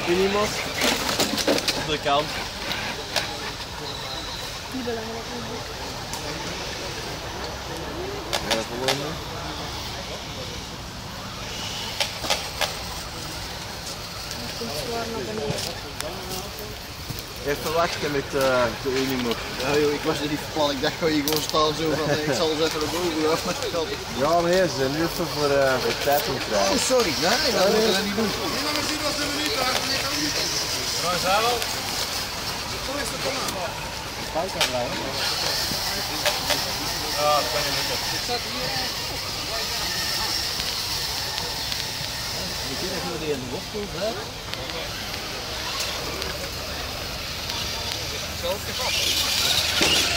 Unimos. Op de kant. Niet belangrijk. Ja, gewoon. Even wachten met de Unimog. Ja joh, ik was er niet van plan. Ik dacht gewoon hier gewoon staan zo van ik zal eens even naar boven lopen met de kant. Ja, maar nee, ze zijn nu even voor tijd ontvrij. Oh sorry, nee, dat moet ik niet doen. Je kunt even die in de wortel zetten. Zelf